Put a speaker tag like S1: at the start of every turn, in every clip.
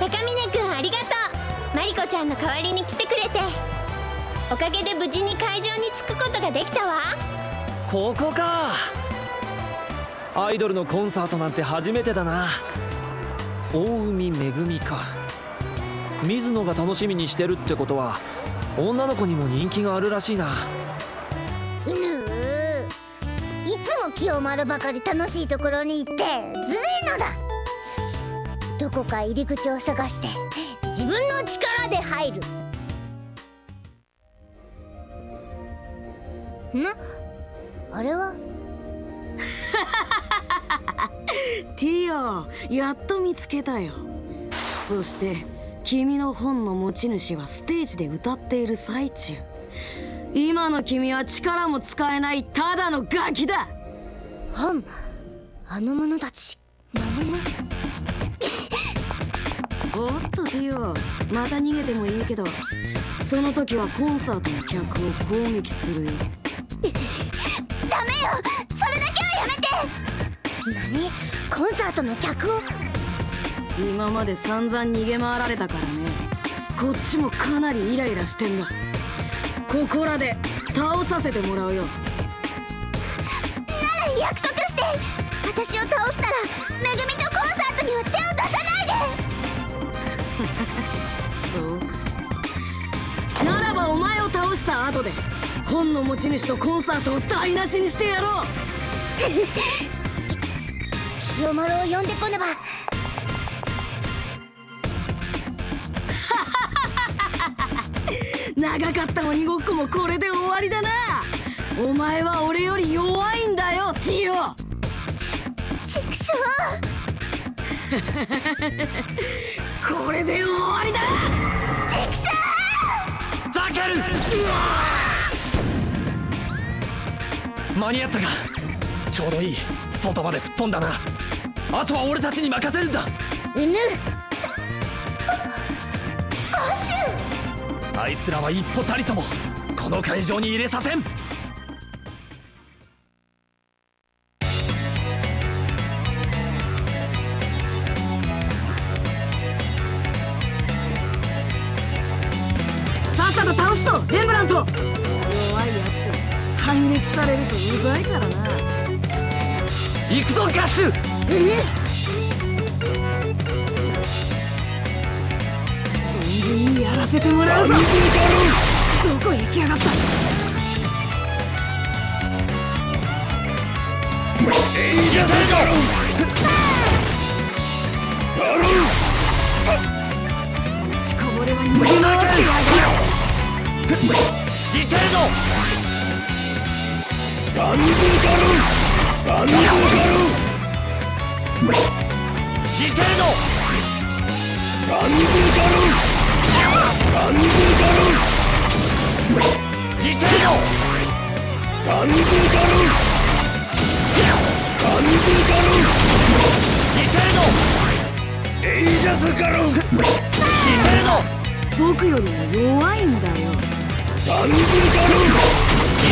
S1: 高峰君ありがとう。マリコちゃんの代わりに来てくれて、おかげで無事に会場に着くことができたわ。
S2: ここか。アイドルのコンサートなんて初めてだな。大海めぐみか。水野が楽しみにしてるってことは女の子にも人気があるらしいな。
S3: いつも清丸ばかり楽しいところに行ってずるいのだ。どこか入り口を探して自分の力で入る。あれは
S4: ティオ、やっと見つけたよ。そして君の本の持ち主はステージで歌っている最中。今の君は力も使えないただのガキだ。
S3: 本、あの者たち魔物。
S4: おっとティオ、また逃げてもいいけど、その時はコンサートの客を攻撃するよ。
S3: ダメよ、それだけはやめて。何？コンサートの客を？
S4: 今まで散々逃げ回られたからね。こっちもかなりイライラしてんだ。ここらで倒させてもらうよ。な
S3: ら約束して。私を倒したらめぐみとコンサートには手を出さないで。そうならばお前を倒した後で本の持ち主とコンサートを台無しにしてやろう。清丸を呼んでこねば。長かった鬼ごっこもこれで終わりだな。お前は俺より弱いんだよティオ。ちくしょう。これで終わりだ。ちくしょう。
S2: ザケル。間に合ったか。ちょうどいい。外まで吹っ飛んだな。あとは俺たちに任せるんだ。あいつらは一歩たりともこの会場に入れさせん。
S4: さっさと倒すとレンブラント。弱いやつで反撃されるとうざいからな。
S2: 行くぞガッシュ。
S4: やらせてもらうぞ。どこへ行きやがった。
S2: エイジャーガロン。
S4: 落ちこぼれは逃げ回ってやがる。
S2: ディケルド。
S5: ガンズガロン。ガンズガロン。
S2: ディケルド。
S5: ガンズガロン。ガンズガロン。
S2: ディケルド。
S5: ガンズガロン。ガンズガロン。
S2: ディケル
S5: エイジャスガロン。
S2: ド。ディケルド。
S4: 僕よりも弱いんだよ。
S5: ガンズガロン。
S2: ディ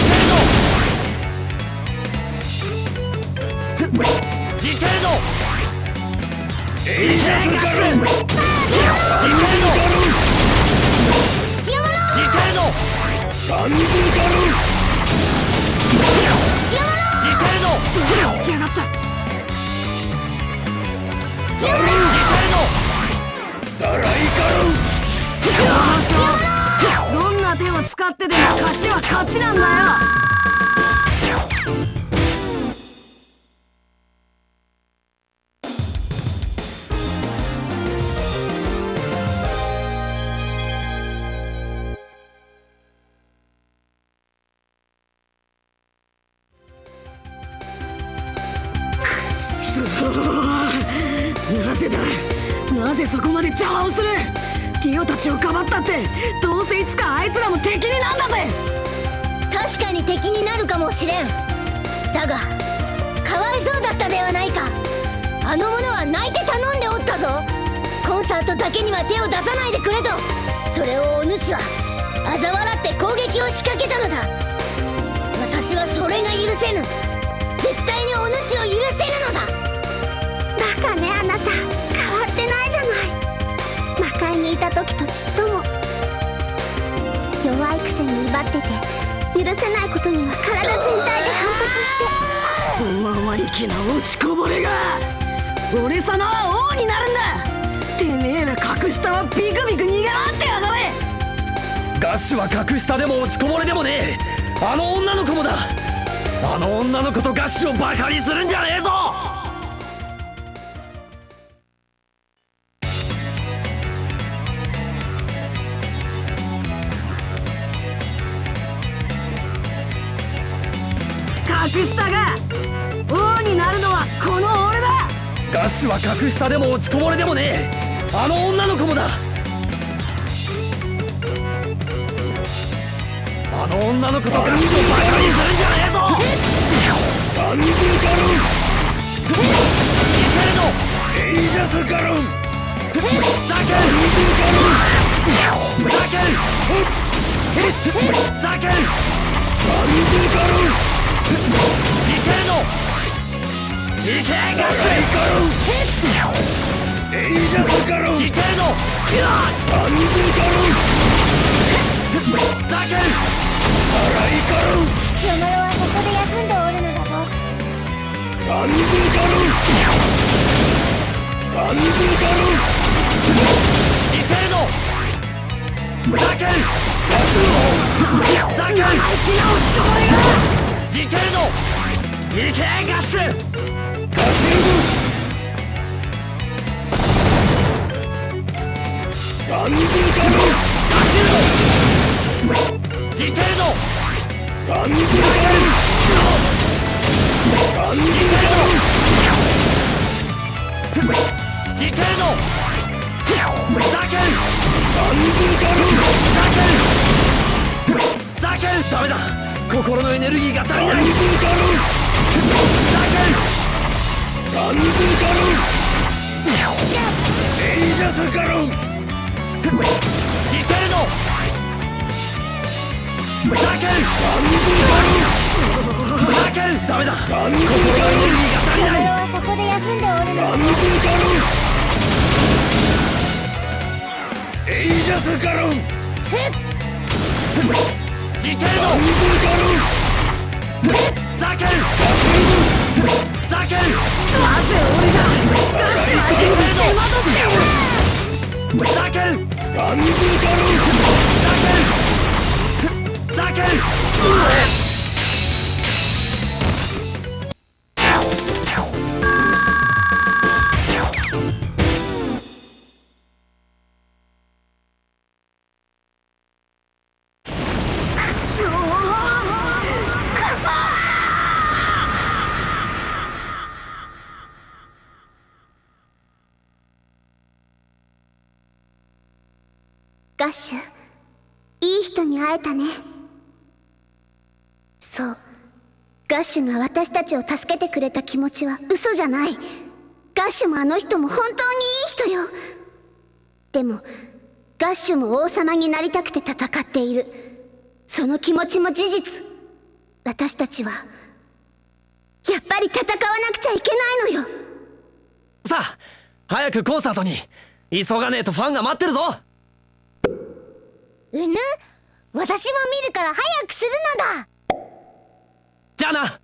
S2: ケルド。ディケルド。
S5: エイジャスガロン。
S2: ディケルド。
S5: ガンズガロン。
S2: ディケルド。
S4: どこへ行きやがった。
S5: ガロン。ダライガロン。
S4: どんな手を使ってでも勝ちは勝ちなんだよ。なぜだ。なぜそこまで邪魔をする。ティオたちをかばったってどうせいつかあいつらも敵になんだぜ。
S3: 確かに敵になるかもしれん。だがかわいそうだったではないか。あの者は泣いて頼んでおったぞ。コンサートだけには手を出さないでくれと。それをお主は嘲笑って攻撃を仕掛けたのだ。私はそれが許せぬ。絶対にお主を許せぬのだ。バカね、あなた。変わってないじゃない。 時とちっとも。弱いくせに威張ってて許せないことには体全体で反発して。
S4: 生意気な落ちこぼれが。俺様は王になるんだ。てめえら格下はビクビク逃げ回ってやがれ。
S2: ガッシュは格下でも落ちこぼれでもねえ。あの女の子もだ。あの女の子とガッシュをバカにするんじゃねえぞ。
S4: 格下が王になるのはこの俺だ。
S2: ガッシュは格下でも落ちこぼれでもねえ。あの女の子もだ。あの女の子とガッシュをバカにするんじゃねえぞ。
S5: アンドゥガロン
S2: いけるの
S5: エイジャスガロン
S2: ふざけるふざけるふざける
S5: アンドゥガロン
S2: いけるのいけガッシュ
S5: エイジャスガロン
S2: いけるの
S5: アンドゥガロン
S2: ふざける
S5: アライガロン
S3: ヨノロはここで休んでおるのだぞ。
S5: アンドゥガロンアンドゥガロン
S2: いけるのふざけるふざけるいけるのいけガッシュ
S5: ガシュアンドゥガロン
S2: いけるの
S5: アンドゥガロンアンドゥガロン
S2: いけるのふざける
S5: アンドゥガロン
S2: ふざけるダメだ。心のエネルギーが足り
S5: アンドゥ
S2: ない。ふ
S5: ガロン
S2: ざける
S5: アンドゥガロンエイジャスガロン
S2: いけるのふざける
S5: アンドゥガロン
S2: ふざけるダメだ。
S5: アンドゥ
S2: 心のエネルギーが足りない。
S3: ヨノロはここで休んでおるのだ
S5: アンドゥガロンエイジャスガロン
S2: いけるの
S5: アンドゥガロン
S2: ふざけるふざける
S4: なぜ俺が
S2: ふざける
S5: アンドゥガロン
S2: ふざける
S3: ガッシュ、いい人に会えたね。そう、ガッシュが私たちを助けてくれた気持ちは嘘じゃない。ガッシュもあの人も本当にいい人よ。でもガッシュも王様になりたくて戦っている。その気持ちも事実。私たちはやっぱり戦わなくちゃいけないのよ。
S2: さあ早くコンサートに。急がねえとファンが待ってるぞ。
S3: うぬ、私も見るから早くするのだ。
S2: じゃあな。
S3: 待ち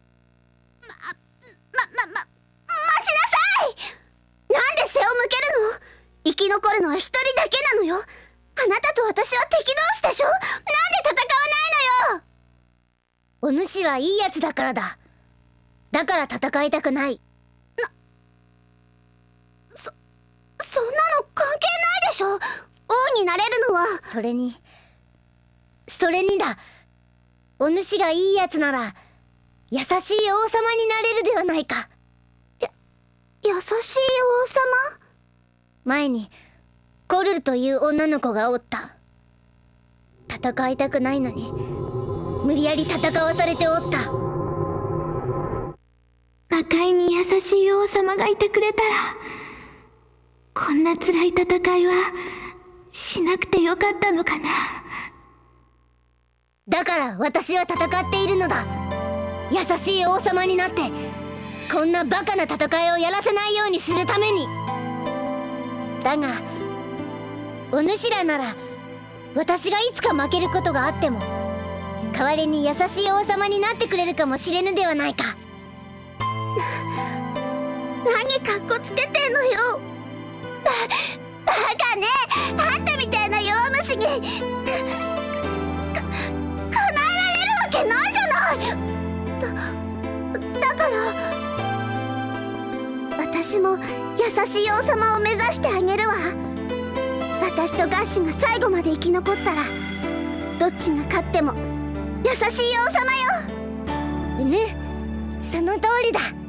S3: なさい。なんで背を向けるの。生き残るのは一人だけなのよ。あなたと私は敵同士でしょ。なんで戦わないのよ。お主はいいやつだからだ。だから戦いたくない。そんなの関係ないでしょ。王になれるのは。それにだ。お主がいいやつなら優しい王様になれるではないか。優しい王様？前にコルルという女の子がおった。戦いたくないのに無理やり戦わされておった。
S1: 魔界に優しい王様がいてくれたらこんな辛い戦いはしなくてよかったのかな。
S3: だから私は戦っているのだ。優しい王様になってこんなバカな戦いをやらせないようにするために。だがお主らなら私がいつか負けることがあっても代わりに優しい王様になってくれるかもしれぬではないか。何かっこつけてんのよ。バカね。あんたみたいな弱虫に叶えられるわけないじゃない。だから私も優しい王様を目指してあげるわ。私とガッシュが最後まで生き残ったらどっちが勝っても優しい王様よ。その通りだ。